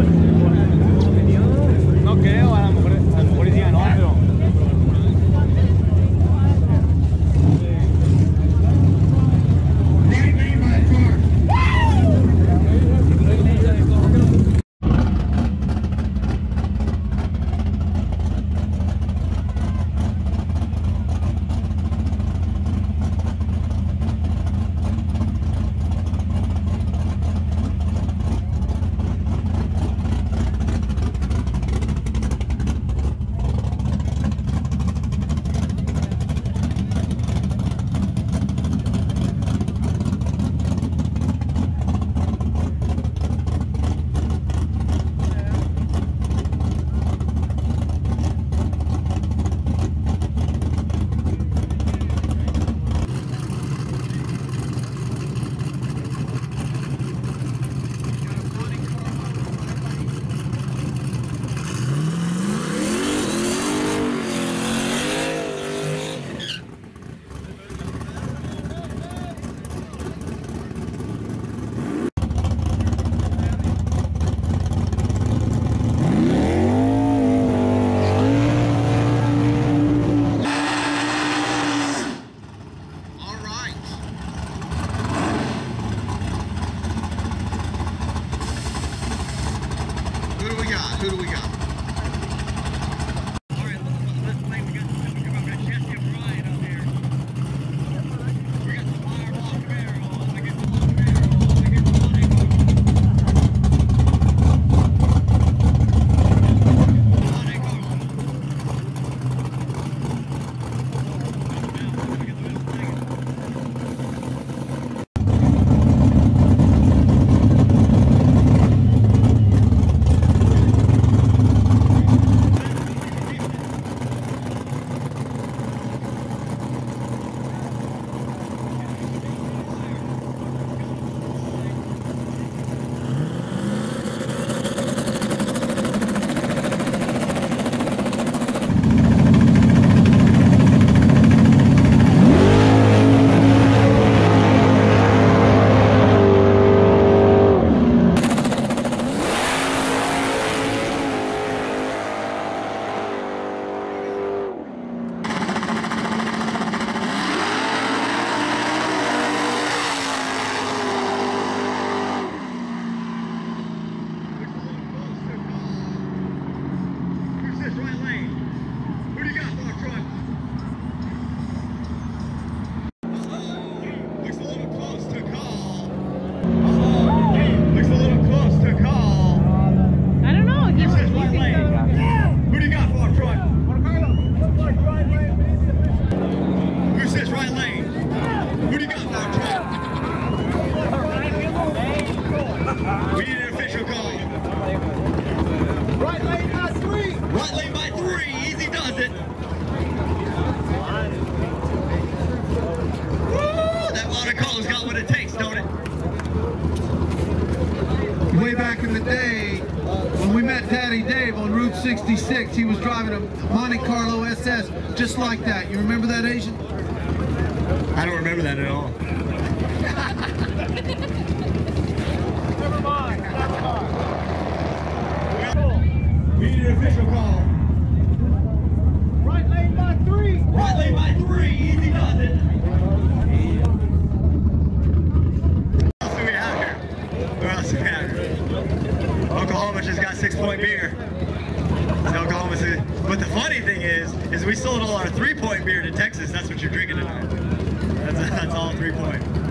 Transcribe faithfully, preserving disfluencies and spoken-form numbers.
No creo, a lo mejor, a lo mejor decían no, pero... Who do we got? All right, let's play. We got some come up. We got Jesse and Brian up here. We got the Fireball Camaro. I get the Camaro. I get the money. Way back in the day, when we met Daddy Dave on Route sixty-six, he was driving a Monte Carlo S S just like that. You remember that, Asian? I don't remember that at all. Never mind, never mind. We need an official call. Right lane by three. Right lane by three. Easy does it. What else do we have here? What else do we have here? Oklahoma just got six-point beer. Oklahoma, but the funny thing is, is we sold all our three-point beer to Texas. That's what you're drinking tonight. That's, that's all three-point.